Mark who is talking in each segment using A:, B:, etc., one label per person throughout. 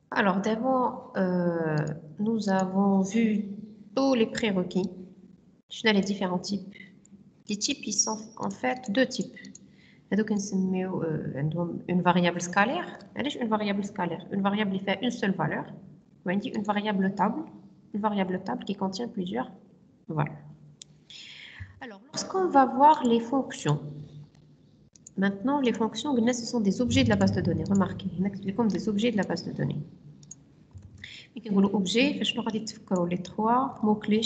A: Alors, d'abord, nous avons vu tous les prérequis. Je les différents types. Les types, ils sont en fait deux types. Donc, une variable scalaire. Une variable scalaire. Une variable qui fait une seule valeur. On dit une variable table. Une variable table qui contient plusieurs valeurs. Alors, lorsqu'on va voir les fonctions, maintenant, les fonctions, ce sont des objets de la base de données. Remarquez, c'est comme des objets de la base de données. Mais quand vous objet, je vais vous les trois mots-clés.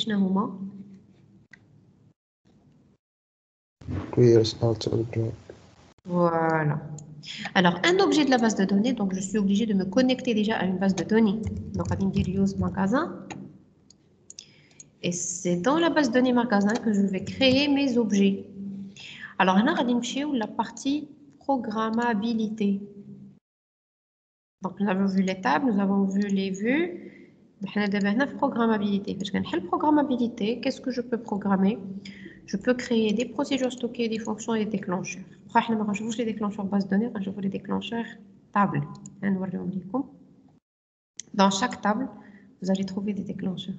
B: Query, alter, drop.
A: Voilà. Alors, un objet de la base de données, donc je suis obligée de me connecter déjà à une base de données. Donc, on va dire use magasin. Et c'est dans la base de données magasin que je vais créer mes objets. Alors, on a la partie programmabilité. Donc, nous avons vu les tables, nous avons vu les vues. On a la programmabilité. Parce que la programmabilité, qu'est-ce que je peux programmer? Je peux créer des procédures stockées, des fonctions et des déclencheurs. Je vais les déclencheurs base de données, je vais les déclencheurs table. Dans chaque table, vous allez trouver des déclencheurs.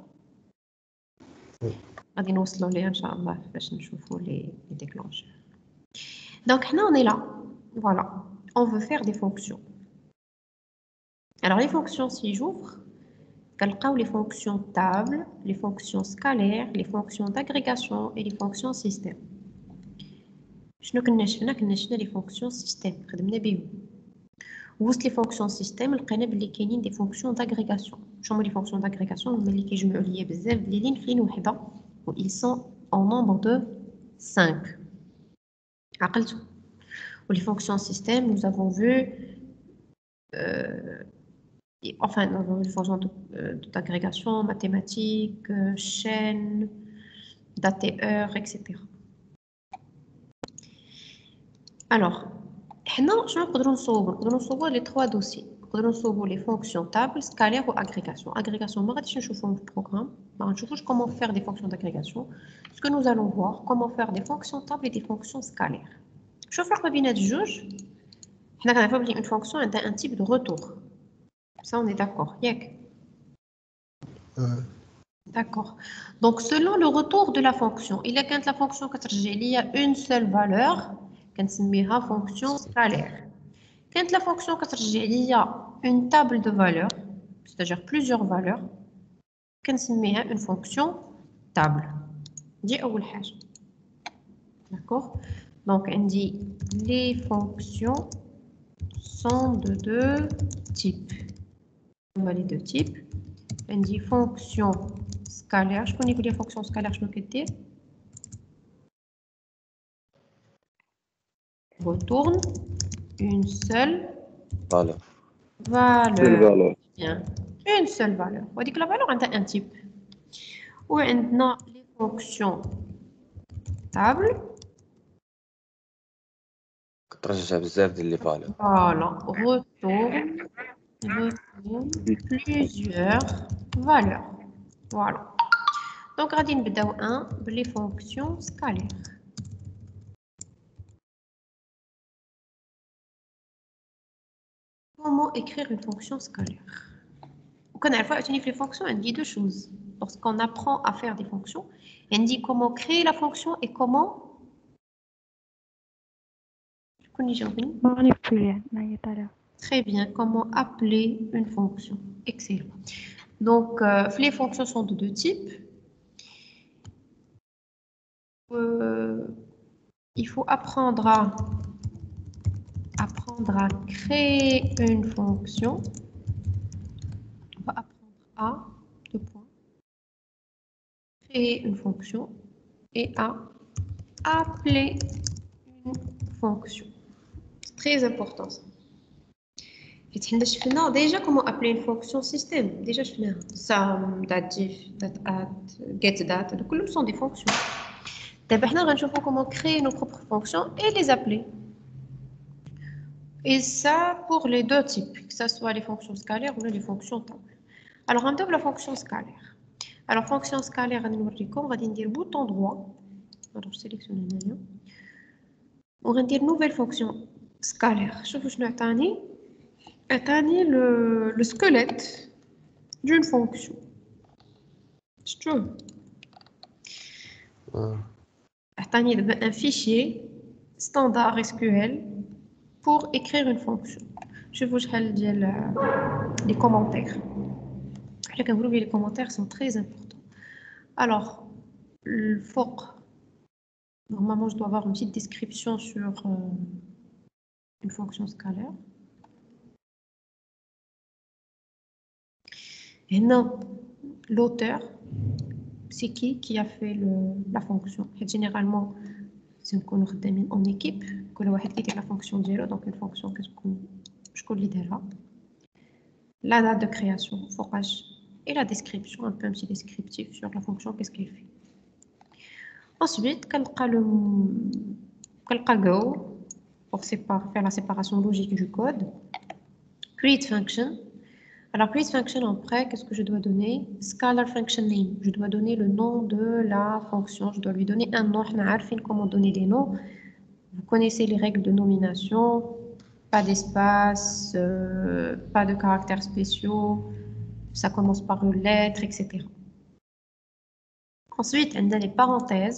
A: غادي نوصلوا ليه ان شاء الله باش نشوفوا les déclencheurs. Donc là on est là. Voilà, on veut faire des fonctions. Alors les fonctions, si j'ouvre, les fonctions table, les fonctions scalaires, les fonctions d'agrégation et les fonctions système. شنو كنا شفنا les fonctions système خدمنا بهم. وسط les fonctions système لقينا بلي كاينين des fonctions d'agrégation. شنو هما les fonctions d'agrégation؟ هما اللي كيجمعوا ليا بزاف ديال لين في لين وحده. Ils sont en nombre de 5. Pour les fonctions système, nous avons vu, enfin, nous avons vu les fonctions d'agrégation, mathématiques, chaîne, date et heure, etc. Alors, maintenant, je vais vous montrer les trois dossiers. Nous avons les fonctions tables, scalaires ou agrégation. Agrégation, on va voir le programme. On va voir comment faire des fonctions d'agrégation. Ce que nous allons voir, comment faire des fonctions tables et des fonctions scalaires. Je vais faire le binet de juge. On a une fonction et un type de retour. Ça, on est d'accord. D'accord. Donc, selon le retour de la fonction, il y a quand la fonction il y a une seule valeur, qu'on s'appellera fonction scalaire. Quand la fonction il y a une table de valeurs, c'est-à-dire plusieurs valeurs, qu'on s'appellera une fonction table. Dit d'accord. Donc, on dit les fonctions sont de deux types. Les deux types. On dit fonction scalaire. Je connais que les fonctions scalaires, je me dire. Retourne une seule valeur. Bien. Une seule valeur. On dit que la valeur a un type. Ou maintenant les fonctions table. Voilà. Retourne plusieurs valeurs. Voilà. Donc, radine bdao 1, les fonctions scalaires. Comment écrire une fonction scalaire? Quand on va utiliser les fonctions, on dit deux choses. Lorsqu'on apprend à faire des fonctions, on dit comment créer la fonction et comment
C: manipuler.
A: Très bien, comment appeler une fonction. Excellent. Donc, les fonctions sont de deux types. Il faut apprendre à créer une fonction. On va apprendre à, deux points, créer une fonction et à appeler une fonction. C'est très important ça. Déjà, comment appeler une fonction système? Déjà, je fais sum, datif, datat, getDat, tous sont des fonctions. Maintenant, on va voir comment créer nos propres fonctions et les appeler. Et ça pour les deux types, que ce soit les fonctions scalaires ou les fonctions tables. Alors, on va la fonction scalaire. Alors, fonction scalaire, on va dire bouton droit. Alors, je sélectionne le on va dire nouvelle fonction scalaire. Je vous dis عطاني le squelette d'une fonction. شتو عطاني دابا un fichier standard SQL pour écrire une fonction. شوفوا شحال ديال les commentaires. حنا كنقولوا les commentaires sont très importants. Alors الفوق normalement je dois avoir une petite description sur une fonction scalaire. Et non, l'auteur, c'est qui a fait la fonction. Et généralement, c'est en équipe, que le واحد qui la fonction dialo, donc une fonction que je connais là. La date de création, forage, et la description, un peu un petit descriptif sur la fonction, qu'est-ce qu'elle fait. Ensuite, quelqu'un go pour faire la séparation logique du code. Create function. Alors, create function après, qu'est-ce que je dois donner? Scalar function name. Je dois donner le nom de la fonction. Je dois lui donner un nom. On a comment donner des noms. Vous connaissez les règles de nomination. Pas d'espace, pas de caractères spéciaux. Ça commence par une lettre, etc. Ensuite, on a les parenthèses.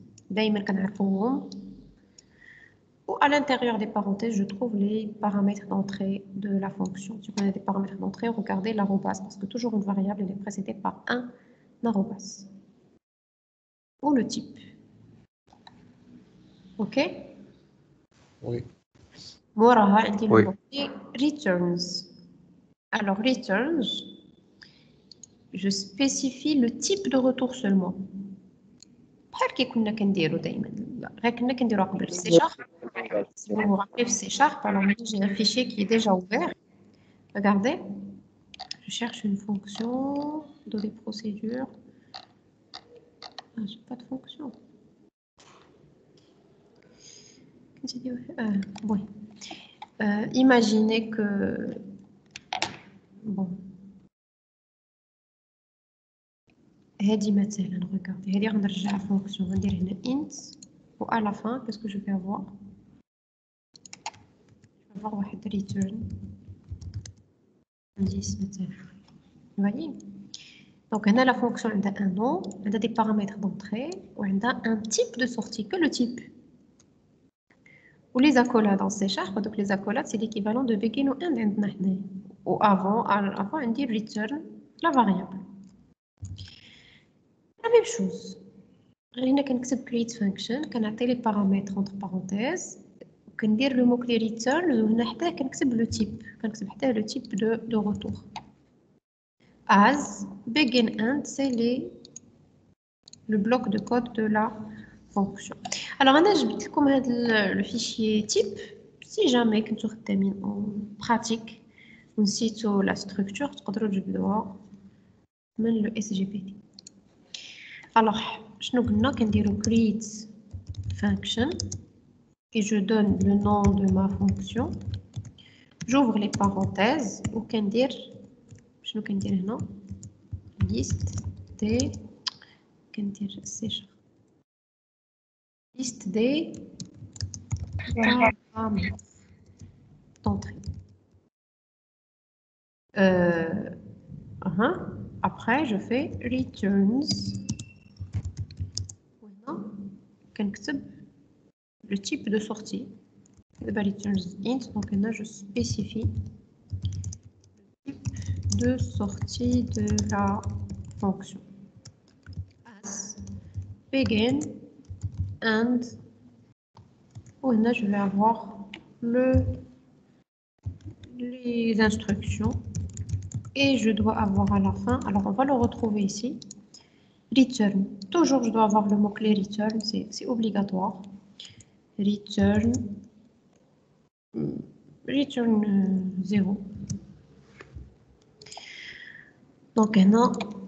A: Ou à l'intérieur des parenthèses, je trouve les paramètres d'entrée de la fonction. Si vous avez des paramètres d'entrée, regardez l'arrobas, parce que toujours une variable elle est précédée par un arrobas. Ou le type. OK?
B: Oui.
A: Oui. Returns. Alors, returns, je spécifie le type de retour seulement. بحال كي كنا كنديرو دائما غير كنا كنديروها قبل في C#. Si vous vous rappelez C#, alors moi j'ai un fichier qui est déjà ouvert. Regardez, je cherche une fonction dans les procédures. Ah, j'ai pas de fonction. Oui. Imaginez que bon. هذه مثلا regardez هذه غنرجع fonction غندير هنا int و à la fin qu'est-ce que je vais avoir? Je vais avoir واحد return 10 مثلا. Vous voyez? Donc هنا la fonction عندها un nom, عندها des paramètres d'entrée و عندها un type de sortie que le type. Ou les accolades dans C#, donc les accolades c'est l'équivalent de begin ou end عندنا هنا. Ou avant on dit return la variable. La même chose. هنا كنكتب create function كنعطي les paramètres entre parenthèses كندير le mot-clé return وهنا حتى كنكتب le type كنكتب حتى le type de retour. As begin end c'est le bloc de code de la fonction. Alors انا جبت لكم هذا le fichier type si jamais كنتو خدامين en pratique ونسيتو la structure تقدروا تجبدوها من le SGPT. Alors شنو قلنا كنديرو create function et je donne le nom de ma fonction. J'ouvre les parenthèses ou كندير شنو كندير هنا liste des كندير C# liste des paramètres d'entrée. Après je fais returns كنكتب le type de sortie. Returns int, donc là je spécifie le type de sortie de la fonction. As begin end. Ou là je vais avoir les instructions et je dois avoir à la fin. Alors on va le retrouver ici. Return. Toujours je dois avoir le mot-clé return, c'est obligatoire. Return 0. Donc maintenant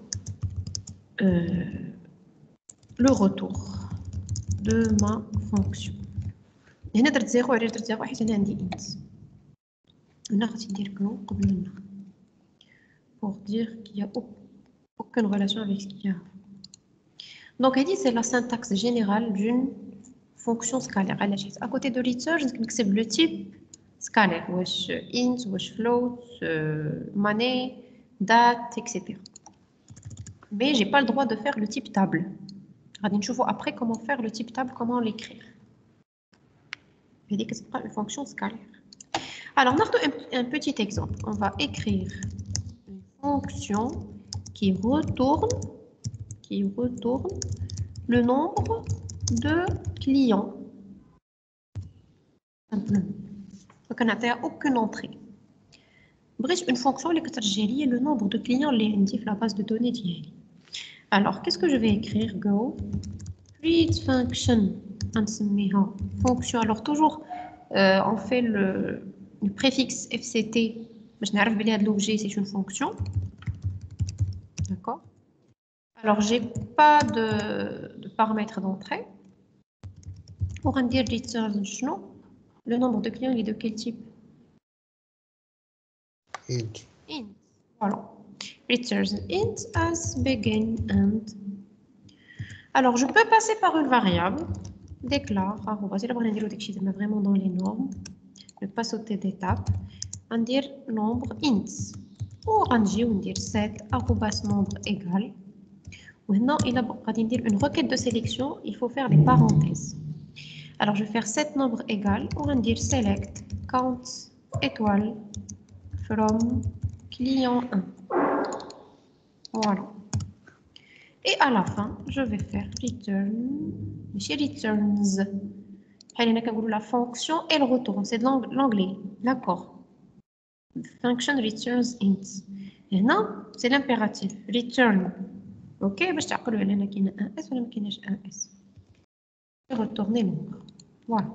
A: le retour de ma fonction. هنا درت 0 علاش درت 0 حيت انا عندي int. هنا غادي ندير كلو قبل هنا pour dire qu'il n'y a aucune relation avec ce qu'il y a. Donc c'est la syntaxe générale d'une fonction scalaire. À côté de return, je vais le type scalaire, wesh int, wesh float, monnaie, date, etc. Mais j'ai pas le droit de faire le type table. Je vois après comment faire le type table, comment l'écrire. Je dis que c'est pas une fonction scalaire. Alors, on a un petit exemple. On va écrire une fonction qui retourne le nombre de clients. Simplement. Donc, on n'a aucune entrée. Bref, une fonction qui est le nombre de clients qui la base de données d'hier. Alors, qu'est-ce que je vais écrire? Go read function. Fonction. Alors, toujours, on fait le préfixe FCT. Je n'arrive pas à l'objet, c'est une fonction. D'accord? Alors, j'ai pas de paramètres d'entrée. Pour dire return, le nombre de clients, il est de quel type?
B: Int.
A: Int. Voilà. Return int as begin and. Alors, je peux passer par une variable. Déclare, c'est la variable vraiment dans les normes. Ne pas sauter d'étape. On dire nombre int. Ou on dire set nombre égal. Maintenant, il a dire une requête de sélection. Il faut faire des parenthèses. Alors, je vais faire set nombre égal. Ou on dire select count étoile from client 1. Voilà. Et à la fin, je vais faire return, returns. La fonction, elle retourne. C'est de l'anglais. D'accord. Function returns int. Et non, c'est l'impératif. Return. OK, je vais vous dire qu'il y a un S ou qu'il y a un S. Je vais retourner le nombre. Voilà.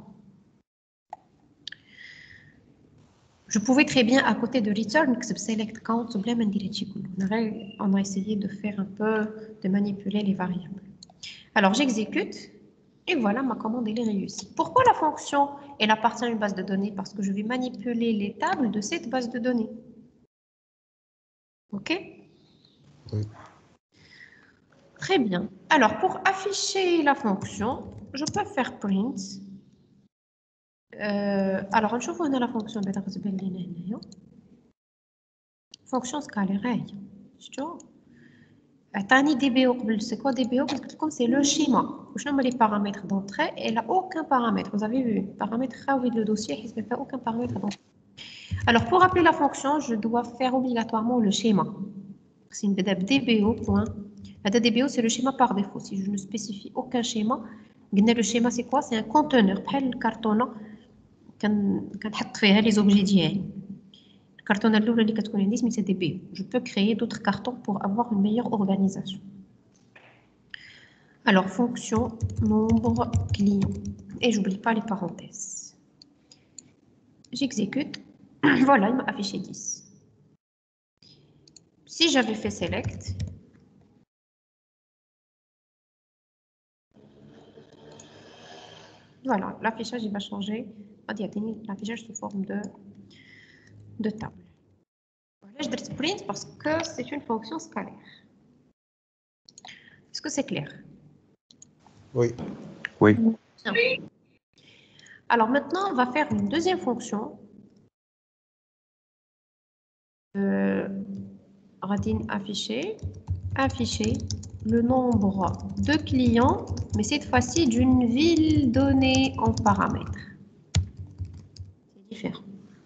A: Je pouvais très bien, à côté de return, select count, on a essayé de faire un peu, de manipuler les variables. Alors, j'exécute, et voilà, ma commande, elle est réussie. Pourquoi la fonction, elle appartient à une base de données? Parce que je vais manipuler les tables de cette base de données. OK?
B: Oui.
A: Très bien. Alors, pour afficher la fonction, je peux faire print. Alors, on a la fonction fonction scalaire. DBO, c'est quoi DBO? Parce que c'est le schéma. Je nomme les paramètres d'entrée et elle n'a aucun paramètre. Vous avez vu, paramètre oui, le dossier, il ne fait aucun paramètre d'entrée. Alors, pour appeler la fonction, je dois faire obligatoirement le schéma. C'est une DBO. La DBO, c'est le schéma par défaut. Si je ne spécifie aucun schéma, le schéma, c'est quoi? C'est un conteneur. Le carton, quand les objets d'hier. Le carton c'est DBO. Je peux créer d'autres cartons pour avoir une meilleure organisation. Alors, fonction nombre client. Et j'oublie pas les parenthèses. J'exécute. Voilà, il m'a affiché 10. Si j'avais fait select, voilà, l'affichage il va changer. L'affichage sous forme de table. Voilà, je vais print parce que c'est une fonction scalaire. Est-ce que c'est clair?
B: Oui.
C: Oui.
A: Bien. Alors maintenant, on va faire une deuxième fonction. Radine afficher le nombre de clients, mais cette fois-ci d'une ville donnée en paramètres. C'est différent.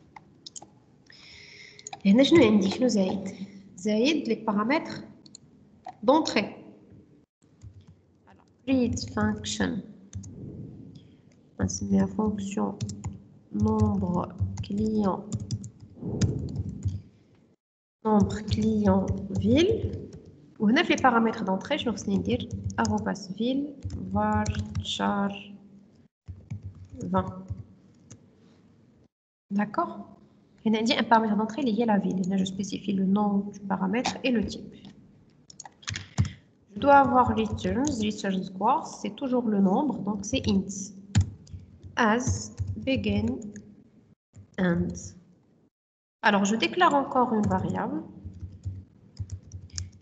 A: Et je nous indique le Zaïd, les paramètres d'entrée. Alors, read function. C'est la fonction nombre client ville. On a fait les paramètres d'entrée, je vais dire @ville varchar 20. D'accord? On a dit un paramètre d'entrée lié à la ville. Et là, je spécifie le nom du paramètre et le type. Je dois avoir returns quoi? C'est toujours le nombre, donc c'est int. As, begin, and. Alors, je déclare encore une variable.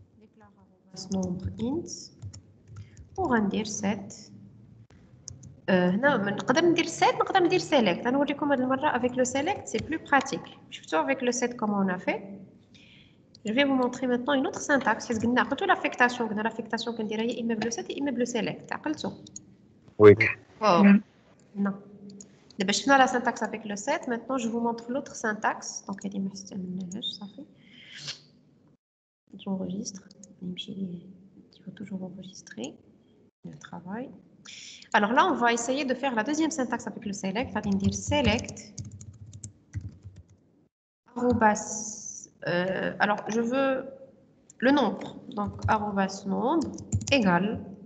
A: Déclare nombre int pour un dire set هنا نقدر ندير set نقدر ندير select. غنوريكم هذه المره avec le select c'est plus pratique. شفتوا avec le set comment on a fait. Je vais vous montrer maintenant une autre syntaxe. حيت قلنا عقلتوا l'affectation قلنا l'affectation كنديرها يا اما بلو set يا اما بلو select. عقلتوا
C: Oui.
A: واو non. دابا شفنا la syntaxe avec le set. Maintenant je vous montre l'autre syntaxe. Donc هذه ما استعملناهاش صافي. J'enregistre. Il faut toujours enregistrer le travail. Alors là, on va essayer de faire la deuxième syntaxe avec le select. On va dire select. Arrobas. Alors, je veux le nombre. Donc, arrobas nombre égale.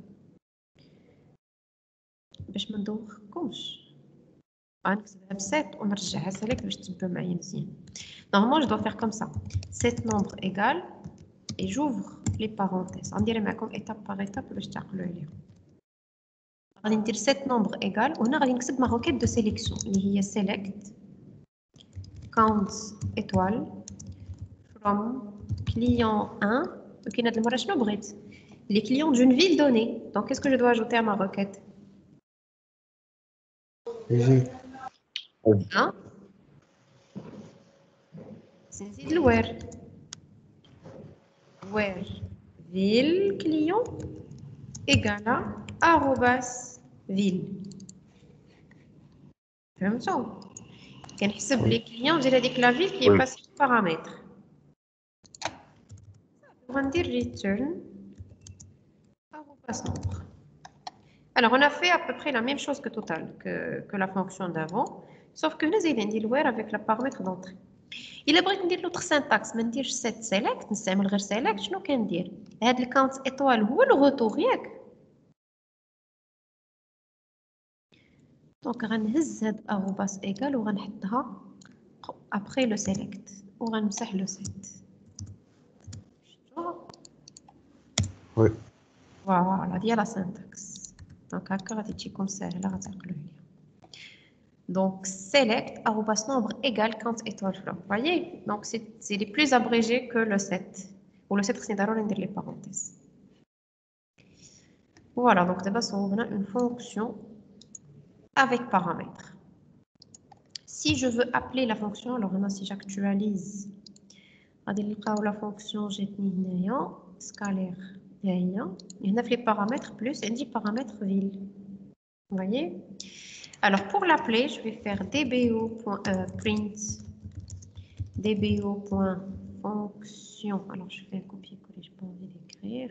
A: باش ما ندوخكمش. غنكتبها ب7 ونرجعها select باش تبان معايا مزيان. Normalement, je dois faire comme ça. Set nombre égale. Et j'ouvre les parenthèses. On dirait معكم étape par étape باش تعقلوا عليها. غادي ندير set nombre égal وهنا غادي نكتب ma requête de sélection اللي هي select count étoile from client 1 وكاين هاد المره شنو بغيت les clients d'une ville donnée. Donc qu'est-ce que je dois ajouter à ma requête? Hein? C'est le where ville client égale à arrobas ville. فهمتوا؟ كنحسب لي كليون ديال هذيك لا فيل كي باسي بارامتر. غندير return arrobas nombre. Alors on a fait à peu près la même chose que total que la fonction d'avant, sauf que هنا زايدين ندير where avec la paramètre d'entrée. إلا بغيت ندير l'autre syntaxe ما نديرش set select نستعمل غير select شنو كندير؟ هاد الكاونت ايطوال هو الغوتور ياك. دونك غنهز هاد arrobas égal وغنحطها après le select وغنمسح le set.
B: Oui.
A: Voilà, هادي هي la syntaxe. دونك هكا غادي تجيكم ساهله غتعقلوا عليها. Donc select arrobas nombre égale count étoile from. Vous voyez? Donc c'est les plus abrégés que le set. Ou le set c'est ضروري ندير les parenthèses. Voilà, donc d'abord on a une fonction avec paramètres. Si je veux appeler la fonction, alors maintenant si j'actualise, غادي نلقاو la fonction جاتني هنايا scalaire هي هنا في les paramètres plus عندي paramètre ville. Vous voyez? Alors pour l'appeler, je vais faire dbo.print dbo.fonction. Alors je fais un copier-coller, je n'ai pas envie d'écrire.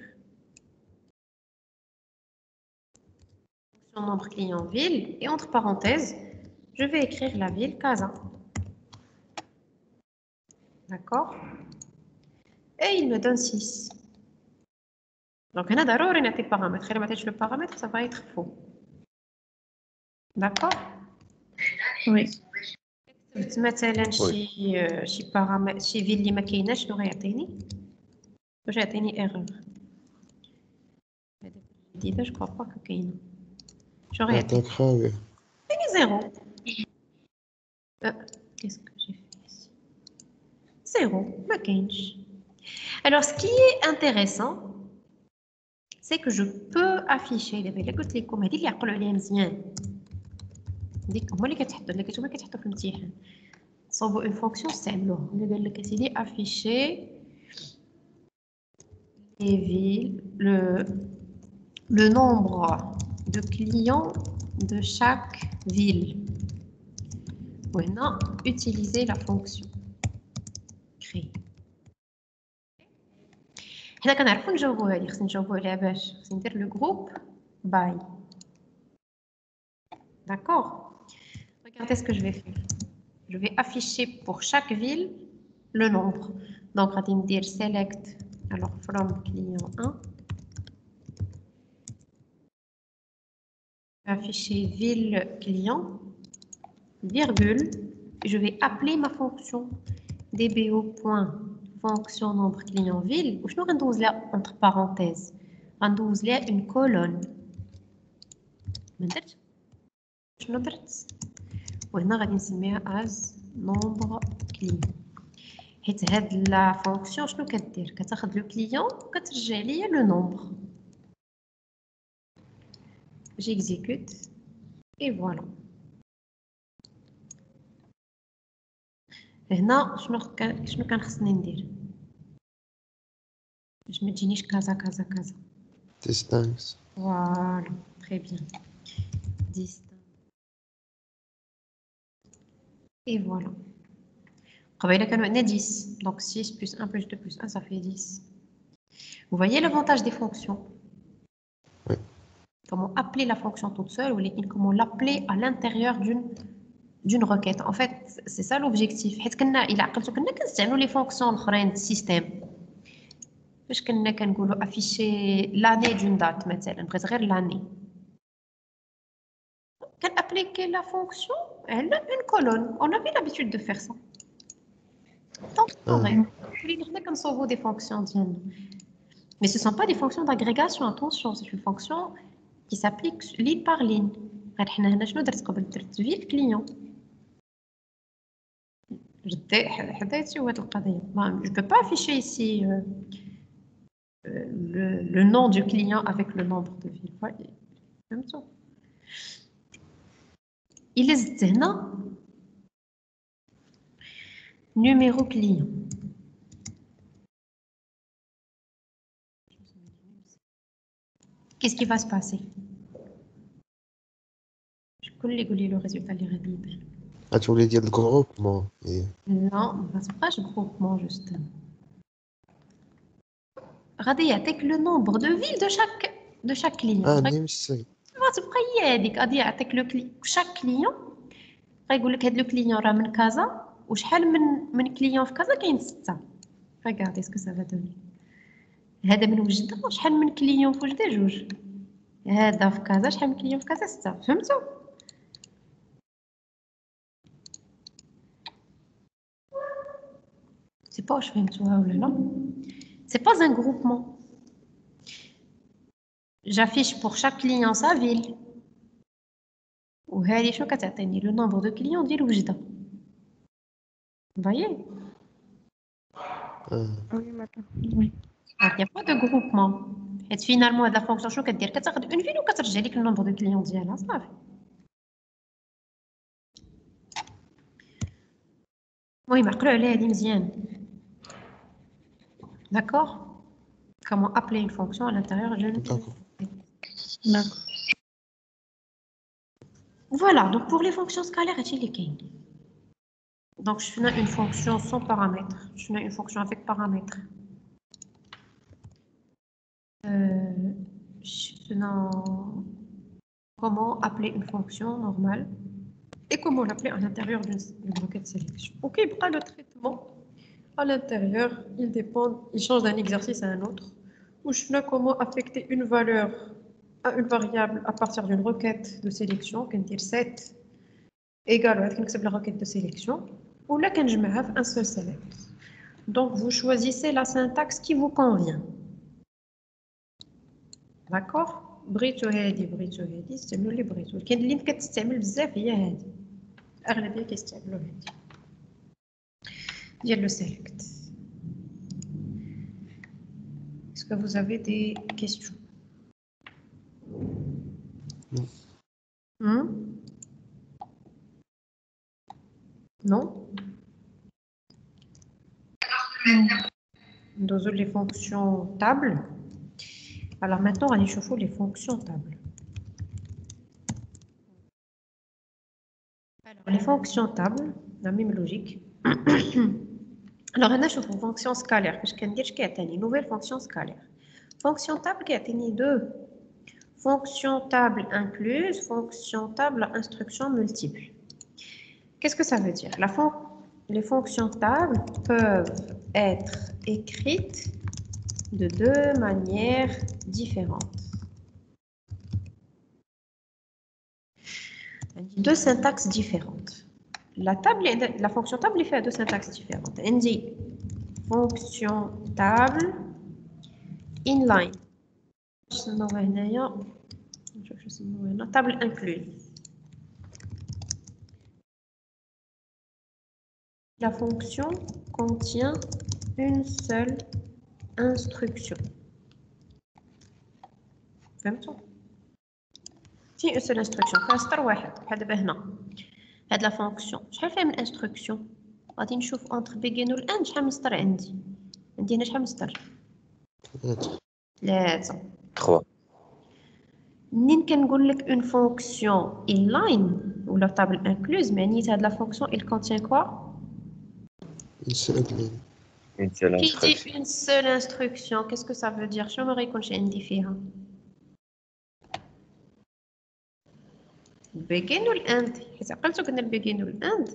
A: Fonction nombre client ville et entre parenthèses, je vais écrire la ville Casa. D'accord? Et il me donne 6. Donc on a d'abord un paramètre. Le paramètre, ça va être faux. D'accord?
D: Oui.
A: مثلا شي بارامتر شي فيل اللي ما كايناش شنو غيعطيني؟ واش يعطيني ايرور؟ هذا جديده جو كوا با كاينه. شنو غيعطيني؟
B: يعطيك خاوية.
A: يعطيني زيرو. Qu'est-ce que j'ai fait ici? Zéro, ما كاينش. Alors ce qui est intéressant c'est que je peux afficher دابا الا قلت لكم هذه اللي عقلوا عليها مزيان ديك هما اللي كتحطوا اللي كتبغوا كتحطوا في الامتحان صوبوا اون فونكسيون استعملوها اللي قال لك اسيدي افيشي les villes le nombre de clients de chaque ville. Maintenant utiliser la fonction créer. حنا كنعرفوا نجاوبوا هذه خصنا نجاوبوا عليها باش خصنا ندير لو جروب باي. D'accord? Regardez ce que je vais faire. Je vais afficher pour chaque ville le nombre. Donc, on va dire select, alors from client 1. Afficher ville client, virgule. Je vais appeler ma fonction dbo.fonction nombre client ville. Ou je vais là entre parenthèses. On va là une colonne. Je وهنا غادي نسميها as nombre client. حيت هاد لا فونكسيون شنو كدير؟ كتاخد لو كليون وكترجع ليا لو نومبر. جيكزيكوت Et voilà. هنا شنو كان خصني ندير باش ما تجينيش كذا كذا كذا.
B: Distance.
A: Voilà, très bien. Distance. Et voilà. قبيلة كانوا عندنا 10. Donc 6 plus 1 plus 2 plus 1, ça fait 10. Vous voyez l'avantage des fonctions?
B: Oui.
A: Comment appeler la fonction toute seule ou comment l'appeler à l'intérieur d'une requête. En fait, c'est ça l'objectif. حيت كنا إلا عقلتو كنا كنستعملوا les fonctions الأخرين د السيستم. فاش كنا كنقولوا afficher l'année d'une date مثلا بغيت غير l'année. كان appliquer la fonction elle a une colonne. On avait l'habitude de faire ça. Donc, حنا كنصوبوا des fonctions ديالنا. Mais ce ne sont pas des fonctions d'agrégation, attention, c'est une fonction qui s'applique ligne par ligne. Je ne peux pas afficher ici le nom du client avec le nombre de villes. Même ça. Il est numéro client. Qu'est-ce qui va se passer? Je connais le résultat des règles.
B: Ah, tu voulais dire le groupement.
A: Non, c'est pas le groupement, justement. غادي يعطيك le nombre de villes de chaque client.
B: Ah, نمشي.
A: تبقى هي هذيك غادي يعطيك chaque client غايقول لك هذا الكليون راه من كذا وشحال من كليون في كذا كاين 6. Regardez ce que ça va donner. هذا من وجده وشحال من كليون في وجده 2. هذا في كذا شحال من كليون في كذا 6. فهمتوا؟ سي با واش فهمتوها ولا لا؟ سي با un groupement. J'affiche pour chaque client sa ville. وهذه شنو كتعطيني le nombre de clients ديال وجده. Vous voyez?
D: Oui, madame. Oui.
A: Il n'y a pas de groupement. Et finalement, la fonction شنو كدير كتاخذ une ville وكترجع لك le nombre de clients ديالها صافي. المهم عقلوا على هذه مزيان. D'accord? Comment appeler une fonction à l'intérieur d'une...
B: D'accord.
D: D'accord.
A: Voilà, donc pour les fonctions scalaires, donc je fais une fonction sans paramètres, je fais une fonction avec paramètres. Comment appeler une fonction normale et comment l'appeler à l'intérieur d'une requête sélection. Ok, pour le traitement à l'intérieur, il change d'un exercice à un autre. Ou je fais comment affecter une valeur à une variable à partir d'une requête de sélection, qui est 7 égale à la requête de sélection, ou là, quand je me have un seul select. Donc, vous choisissez la syntaxe qui vous convient. D'accord? بريتو هادي استعملوا لي بريتو. كاين اللي كتستعمل بزاف هي هادي. الأغلبية كيستعملوا هادي. ديال لو select. Est-ce que vous avez des questions? Non. Non? Dans les fonctions table. Alors maintenant, on va chauffer les fonctions table. Alors, les fonctions table, la même logique. Alors, on a chauffé fonction scalaire, parce qu'on dit qu'il y a une nouvelle fonction scalaire. Fonction table qui a deux. Fonction table incluse, fonction table instruction multiple. Qu'est-ce que ça veut dire? Les fonctions table peuvent être écrites de deux manières différentes. Deux syntaxes différentes. La fonction table est faite à deux syntaxes différentes. On dit fonction table inline. Table incluse. La fonction contient une seule instruction. Même temps. C'est une seule instruction. فيها سطر واحد. بحال دابا هنا. هاد لا فونكسيون شحال فيها من انستركسيون؟ غادي نشوف اونتر بيجين والاند شحال من سطر عندي. عندي هنا شحال من سطر؟ 3.
C: 3.
A: منين كنقول لك اون فونكسيون inline ولا تابل انكلوز معنيت هاد لا فونكسيون il contient quoi؟
B: Une seule ligne.
C: Une seule
A: Qui dit
C: instruction.
A: une seule instruction, qu'est-ce que ça veut dire؟ شنو ما غيكونش عندي فيها؟ البيجين والاند، حيت عقلتو قلنا البيجين والاند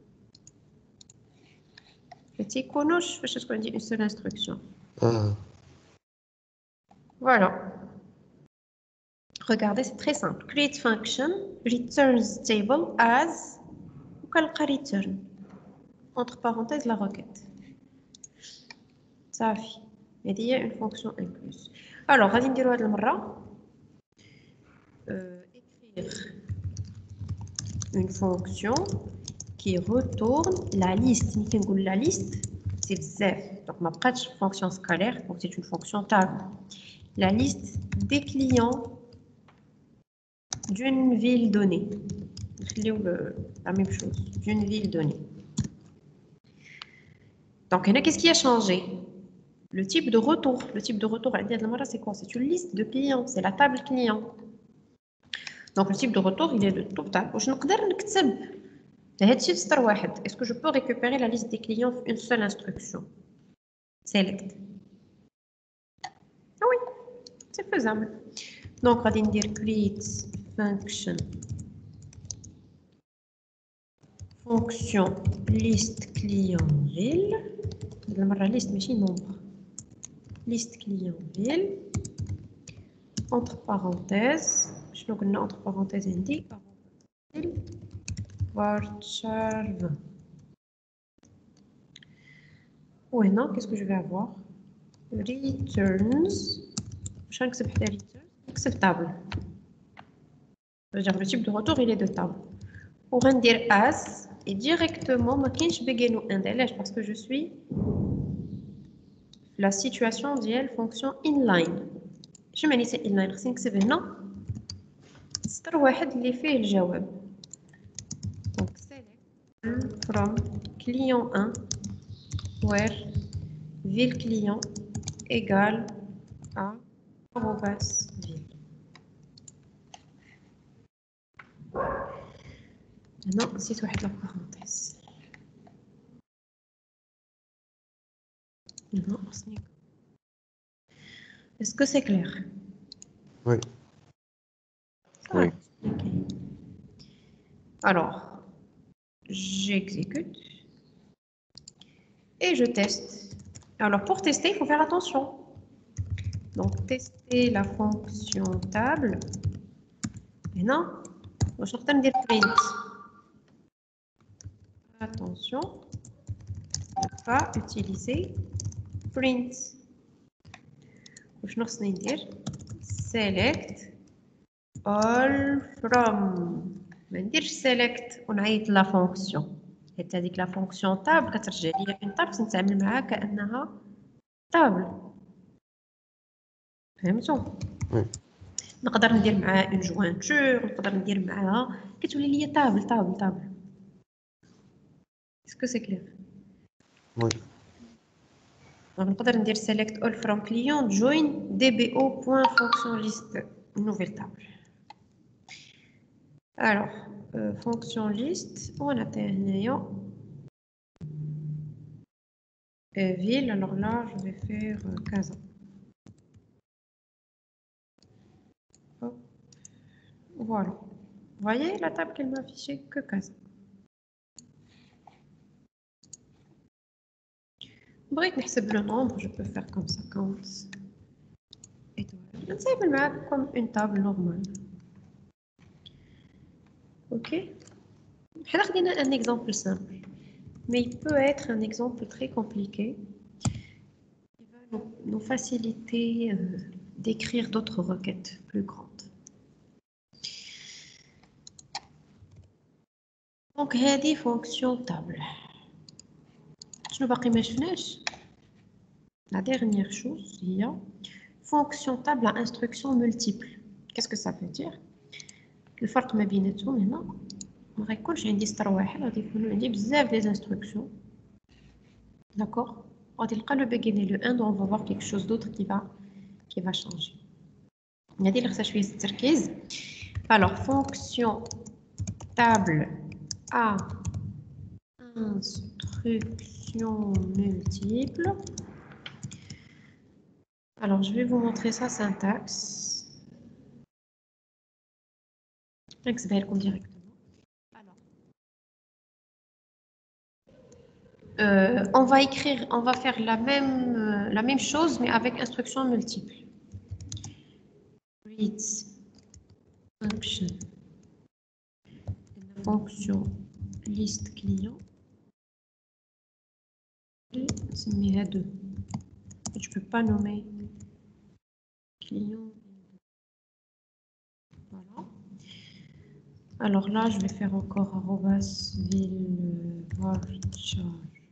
A: ما تيكونوش فاش تكون عندي اون سول انستركسيون.
B: Ah,
A: Voilà. Regardez, c'est très simple. Create function returns table as وكنلقى return entre parenthèses la requête. صافي. هذه هي une fonction incluse. Alors غادي نديرو هاد المرة écrire une fonction qui retourne la liste. ملي كنقول la liste c'est بزاف. Donc ما بقاتش fonction scalaire, donc c'est une fonction table. La liste des clients d'une ville donnée. La même chose, d'une ville donnée. Donc, qu'est-ce qui a changé? Le type de retour. Le type de retour, c'est quoi? C'est une liste de clients, c'est la table client. Donc, le type de retour, il est de tout table. Est-ce que je peux récupérer la liste des clients une seule instruction? Select. Ah oui, c'est faisable. Donc, on va dire create function fonction liste client ville. La liste mais nombre. Liste client ville entre parenthèses. Je ne entre parenthèses indique varchar 20. Ouais, non, qu'est-ce que je vais avoir? Returns. Je vais accepter return. Acceptable. C'est-à-dire le type de retour il est de table. On va dire as et directement ma kinch begin ou indélège parce que je suis la situation d'elle fonction inline. Je m'en c'est inline. خصني نكتب هنا سطر واحد اللي فيه الجواب. Donc select from client 1 where ville client égale à arrobas ville. Maintenant, c'est tout la parenthèse. Non, est-ce que c'est clair?
B: oui.
C: Oui.
A: Ok. Alors, j'exécute et je teste. Alors, pour tester, il faut faire attention. Donc, tester la fonction table. Et non, je suis en train de dire print. Attention, ne pas utiliser print. Je vais dire select all from. Je vais dire select. On a eu la fonction. C'est-à-dire que la fonction table, quand je dis une table, c'est une table. فهمتوا؟
B: Oui.
A: نقدر ندير معاها اون جوانتور، نقدر ندير معاها كتولي ليا طابل. اسكو سي كلير؟
B: Oui.
A: دونك نقدر ندير select all from client join dbo.function list nouvelle table. Alors fonction list on a هنايا ville. Alors là je vais faire Casa. Voilà. Vous voyez la table qu'elle m'a affichée que Casa. بغيت نحسب le nombre, je peux faire comme 50 étoiles. C'est comme une table normale. Ok. حنا خدينا un exemple simple, mais il peut être un exemple très compliqué qui va nous faciliter d'écrire d'autres requêtes plus grandes. Donc هذه fonction table. شنو باقي ما شفناش؟ La dernière chose, il y a fonction table à instruction multiple. Qu'est-ce que ça veut dire? الفرق ما بيناتهم هنا ما غيكونش عندي سطر واحد، غادي يكونوا عندي بزاف دي انستركسيون. D'accord? غادي نلقى لو بيغيني لو 1 دون on va voir quelque chose d'autre qui va changer. هادي اللي خصها شويه التركيز. Alors fonction table à instruction multiple. Alors je vais vous montrer sa syntaxe. نكتبها directement. Alors, on va faire la même chose mais avec instruction multiple. Read function. La fonction liste client. نسميها 2. Je peux pas nommer client. Voilà. Alors là, je vais faire encore arrobas varchar.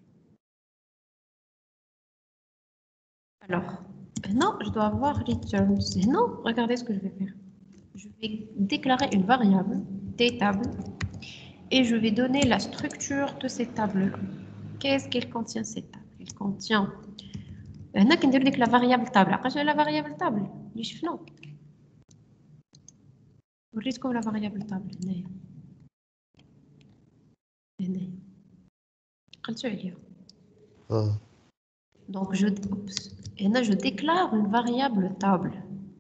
A: Alors, maintenant, je dois avoir returns. Non, regardez ce que je vais faire. Je vais déclarer une variable, des tables, et je vais donner la structure de ces tables. Qu'est-ce qu'elle contient, cette table? Elle contient... هنا كندير ديك لا فاريابل تابل. عقلتوا على لا فاريابل تابل اللي شفنا؟ وريتكم لا فاريابل تابل هنايا. هنايا عقلتوا عليها. Donc je déclare une variable table.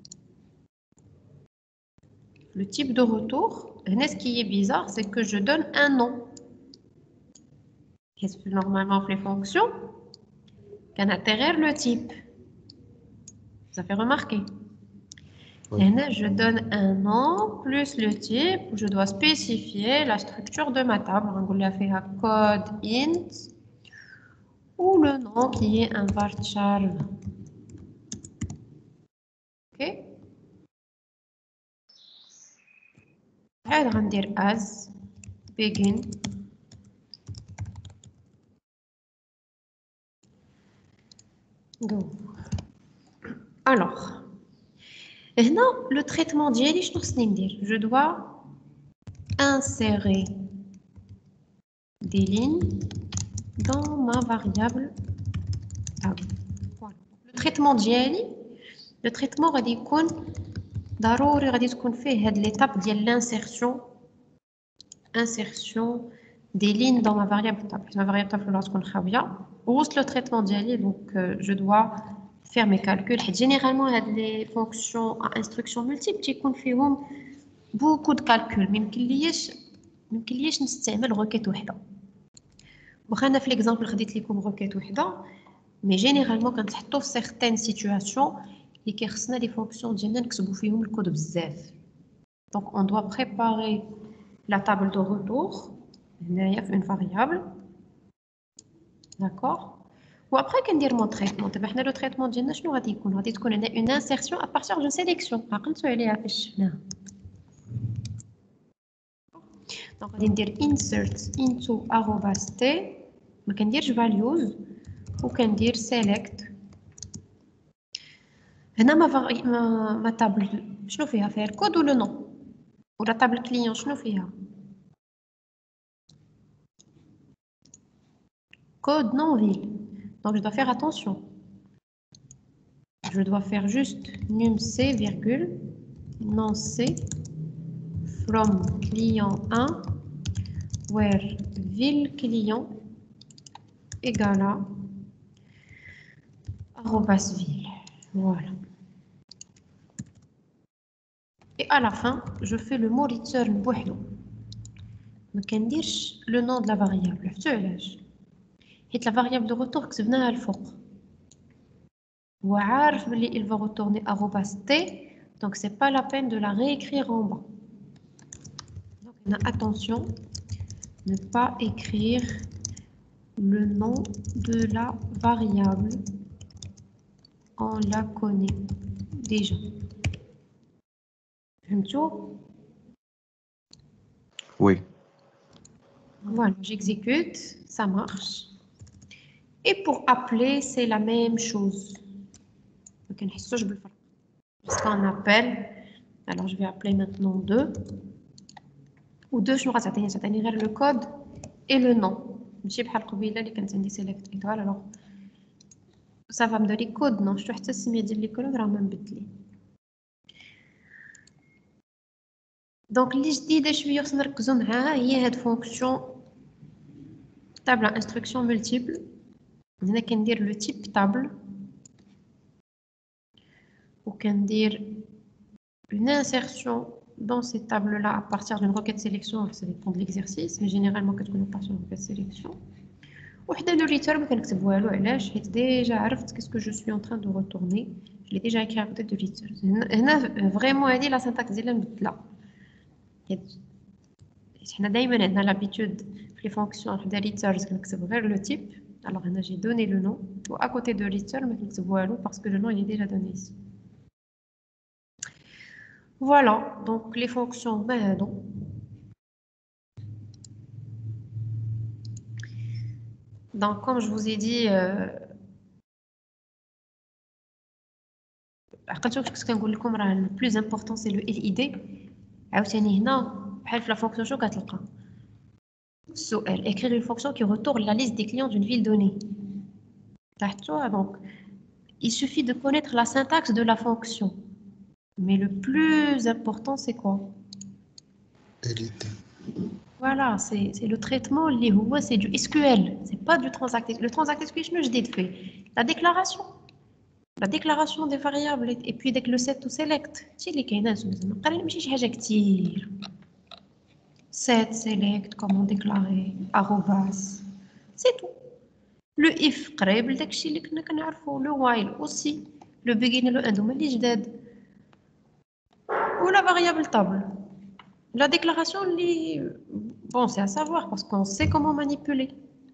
A: Le type de retour, ce qui est bizarre, c'est que je donne un nom. Qu'est-ce que normalement les fonctions? Qu'un intérieur le type. Ça fait remarquer.
B: Oui.
A: Et là, je donne un nom plus le type. Je dois spécifier la structure de ma table. On l'a fait à code int ou le nom qui est un varchar. Ok. On va dire as begin. Go. Alors. Maintenant, le traitement d'IELI, je dois insérer des lignes dans ma variable table. Voilà. Le traitement d'IELI, le traitement va dire qu'on fait l'étape de l'insertion des lignes dans ma variable table. Ma variable table, le traitement d'IELI, donc je dois faire mes calculs. Généralement, il y a des fonctions à instruction multiple qui font beaucoup de calculs. Mais il y a une requête واحدة. وخانا في l'exemple خديت لكم requête واحدة. Mais généralement, quand on trouve certaines situations, il y a des fonctions qui نكتبوا فيهم الكود بزاف. Donc, on doit préparer la table de retour. Il y a une variable. D'accord? Ou après, qu'on dire mon traitement. Le traitement ديالنا شنو غادي يكون؟ غادي تكون عندنا une insertion à partir d'une sélection. عقلتوا عليها فاش شفناها. Donc غادي ندير insert into arrobas t. ما كنديرش values وكندير select. هنا ما table شنو فيها؟ فيها الكود ولا نو؟ ولا table client شنو فيها؟ Code non ville. Donc, je dois faire attention. Je dois faire juste num c, virgule, non c, from client 1, where ville client égale à arrobas ville. Voilà. Et à la fin, je fais le mot return بوحدو. ما كنديرش le nom de la variable. عرفتوا علاش؟ حيت la variable de retour كتبناها الفوق. وعارف بلي il va retourner arrobas t, donc c'est pas la peine de la réécrire en bas. Donc on a attention, ne pas écrire le nom de la variable. On la connaît déjà. فهمتوا؟
C: Oui.
A: Voilà, j'exécute, ça marche. Et pour appeler, c'est la même chose. Parce qu'on appelle, alors je vais appeler maintenant 2. ودو شنو غتعطيني تعطيني غير لو كود اي لو نون ماشي بحال قبيله اللي كانت عندي سيليكت ايطوال الوغ صافا بدا لي كود نون شفتو حتى السميه ديال لي كولون راه ما مبدلين. دونك اللي جديده شويه خصنا نركزوا معاها هي هاد فونكسيون تابل انستركسيون مولتيبل. هنا كندير لو تيب تابل وكندير une insertion dans ces tables-là à partir d'une requête sélection, ça dépend de l'exercice, mais généralement quand on passe sur une requête sélection. وحده le return ما كنكتب والو علاش حيت ديجا عرفت qu'est-ce que je suis en train de retourner. Je l'ai déjà écrit à côté de return. هنا فريمون هذه لا سانتاكس ديالها مبدله. حنا دائما عندنا لابيتود في لي فونكسيون حدا return كنكتب غير لو تيب. Alors هنا j'ai donné le nom و à côté de return ما كنكتب والو parce que le nom il est déjà donné ici. Voilà, donc les fonctions, donc. Donc, comme je vous ai dit, le plus important c'est le LID. La fonction écrire une fonction qui retourne la liste des clients d'une ville donnée. Donc, il suffit de connaître la syntaxe de la fonction. Mais le plus important, c'est quoi?
B: LID.
A: Voilà, c'est le traitement, c'est du SQL, c'est pas du transact. Le transact SQL, je l'ai fait. La déclaration des variables et puis avec le set ou select. Set, select, comment déclarer, arrobas, c'est tout. Le if, le while aussi, le begin et le end, ou la variable table. La déclaration, bon, c'est à savoir parce qu'on sait comment manipuler.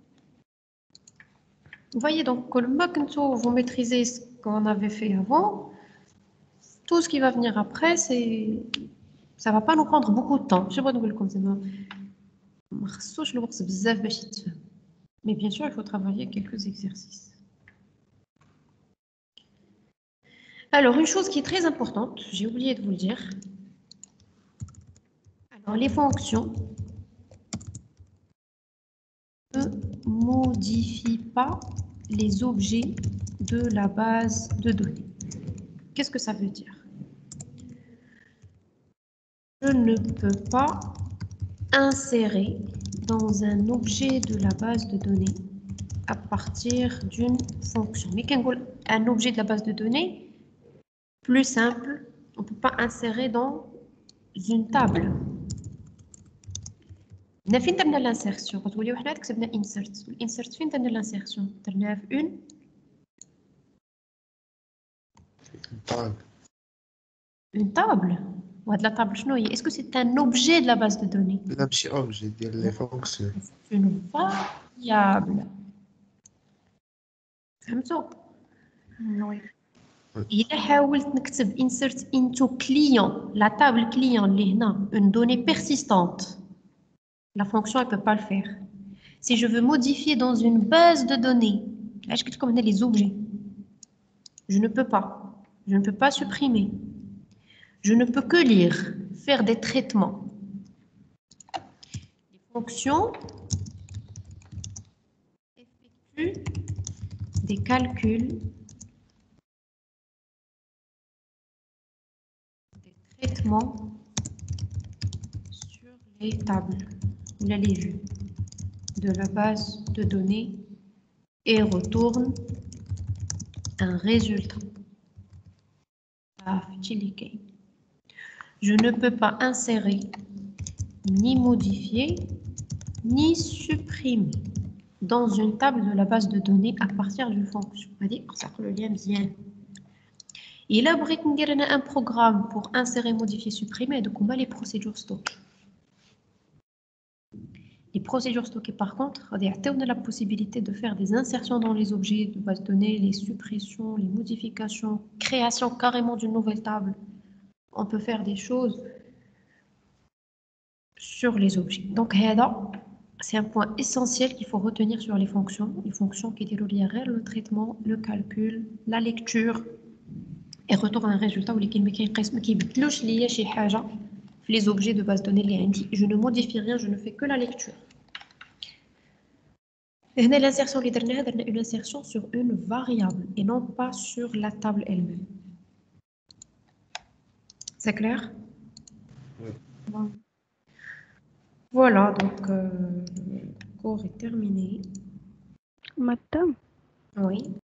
A: Vous voyez donc que le Magento, vous maîtrisez ce qu'on avait fait avant. Tout ce qui va venir après, ça va pas nous prendre beaucoup de temps. Je sais pas comme ça. Mais bien sûr, il faut travailler quelques exercices. Alors, une chose qui est très importante, j'ai oublié de vous le dire. Alors, les fonctions ne modifient pas les objets de la base de données. Qu'est-ce que ça veut dire? Je ne peux pas insérer dans un objet de la base de données à partir d'une fonction. Mais un objet de la base de données, plus simple, on ne peut pas insérer dans une table. فين درنا l'insertion quand تقولي وحنا كتبنا insert فين درنا l'insertion درناها في une table وهاد la table شنو هي est-ce que c'est un objet de la base de données
B: لا ماشي objet ديال les fonctions.
A: C'est une variable. فهمتوا؟
D: Oui.
A: إلا حاولت نكتب insert into client la table client اللي هنا une donnée persistante la fonction elle peut pas le faire. Si je veux modifier dans une base de données, là je clique comme les objets. Je ne peux pas. Je ne peux pas supprimer. Je ne peux que lire, faire des traitements. Les fonctions effectuent des calculs, des traitements sur les tables ou les vues de la base de données et retourne un résultat. Je ne peux pas insérer, ni modifier, ni supprimer dans une table de la base de données à partir d'une fonction. Le lien bien. Il a un programme pour insérer, modifier, supprimer, donc on a les procédures stockées. Les procédures stockées, par contre, on a la possibilité de faire des insertions dans les objets de base de données, les suppressions, les modifications, création carrément d'une nouvelle table. On peut faire des choses sur les objets. Donc, c'est un point essentiel qu'il faut retenir sur les fonctions. Les fonctions qui déroulent le traitement, le calcul, la lecture et retourne un résultat où les Les objets de base de données, je ne modifie rien, je ne fais que la lecture. Et l'insertion une insertion sur une variable et non pas sur la table elle-même. C'est clair?
B: Oui.
A: Voilà, donc le cours est terminé.
D: Madame.
A: Oui.